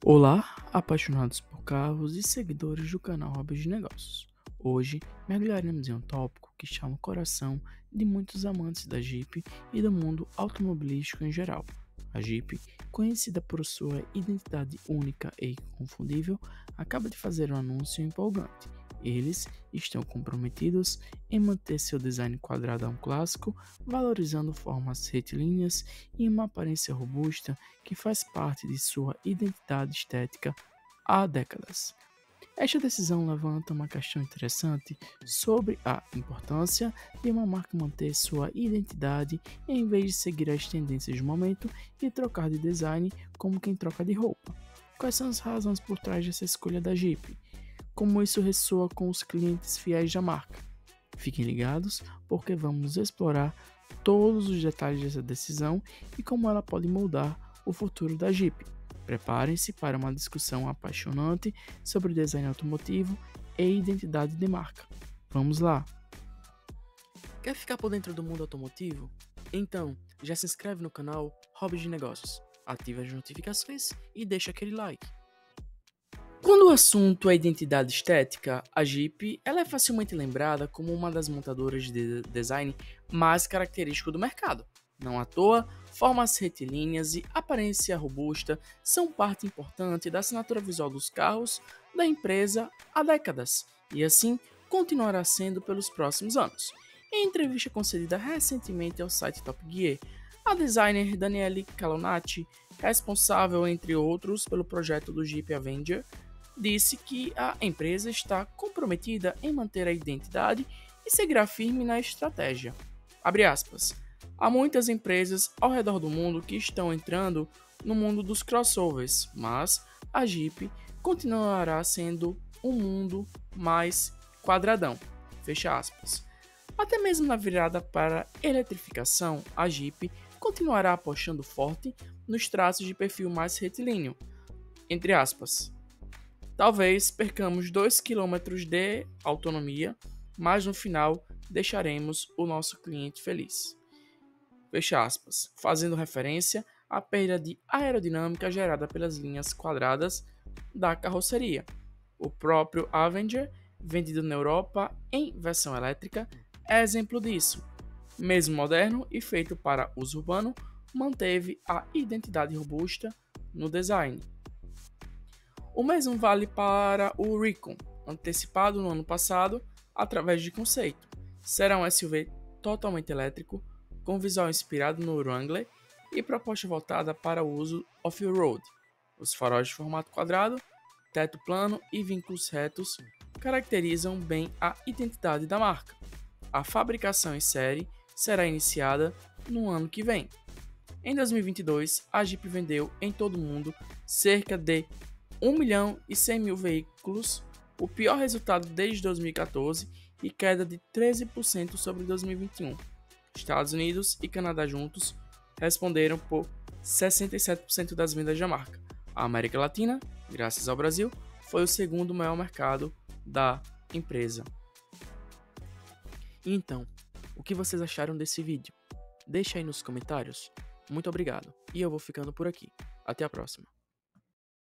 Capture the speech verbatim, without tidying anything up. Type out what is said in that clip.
Olá, apaixonados por carros e seguidores do canal Hobby de Negócios. Hoje mergulharemos em um tópico que está no coração de muitos amantes da Jeep e do mundo automobilístico em geral. A Jeep, conhecida por sua identidade única e inconfundível, acaba de fazer um anúncio empolgante. Eles estão comprometidos em manter seu design quadradão clássico, valorizando formas retilíneas e uma aparência robusta que faz parte de sua identidade estética há décadas. Esta decisão levanta uma questão interessante sobre a importância de uma marca manter sua identidade em vez de seguir as tendências do momento e trocar de design como quem troca de roupa. Quais são as razões por trás dessa escolha da Jeep? Como isso ressoa com os clientes fiéis da marca? Fiquem ligados, porque vamos explorar todos os detalhes dessa decisão e como ela pode moldar o futuro da Jeep. Preparem-se para uma discussão apaixonante sobre design automotivo e identidade de marca. Vamos lá! Quer ficar por dentro do mundo automotivo? Então, já se inscreve no canal Hobby de Negócios, ative as notificações e deixa aquele like. Quando o assunto é identidade estética, a Jeep ela é facilmente lembrada como uma das montadoras de design mais característico do mercado. Não à toa, formas retilíneas e aparência robusta são parte importante da assinatura visual dos carros da empresa há décadas, e assim continuará sendo pelos próximos anos. Em entrevista concedida recentemente ao site Top Gear, a designer Danielle Calonati, responsável entre outros pelo projeto do Jeep Avenger, disse que a empresa está comprometida em manter a identidade e seguirá firme na estratégia. Abre aspas. Há muitas empresas ao redor do mundo que estão entrando no mundo dos crossovers, mas a Jeep continuará sendo um mundo mais quadradão. Fecha aspas. Até mesmo na virada para a eletrificação, a Jeep continuará apostando forte nos traços de perfil mais retilíneo. Entre aspas. Talvez percamos dois quilômetros de autonomia, mas no final deixaremos o nosso cliente feliz. Fecha aspas, fazendo referência à perda de aerodinâmica gerada pelas linhas quadradas da carroceria. O próprio Avenger, vendido na Europa em versão elétrica, é exemplo disso. Mesmo moderno e feito para uso urbano, manteve a identidade robusta no design. O mesmo vale para o Recon, antecipado no ano passado através de conceito. Será um S U V totalmente elétrico, com visual inspirado no Wrangler e proposta voltada para o uso off-road. Os faróis de formato quadrado, teto plano e vínculos retos caracterizam bem a identidade da marca. A fabricação em série será iniciada no ano que vem. Em dois mil e vinte e dois, a Jeep vendeu em todo o mundo cerca de um milhão e cem mil veículos, o pior resultado desde dois mil e quatorze e queda de treze por cento sobre dois mil e vinte e um. Estados Unidos e Canadá juntos responderam por sessenta e sete por cento das vendas da marca. A América Latina, graças ao Brasil, foi o segundo maior mercado da empresa. Então, o que vocês acharam desse vídeo? Deixa aí nos comentários. Muito obrigado e eu vou ficando por aqui. Até a próxima.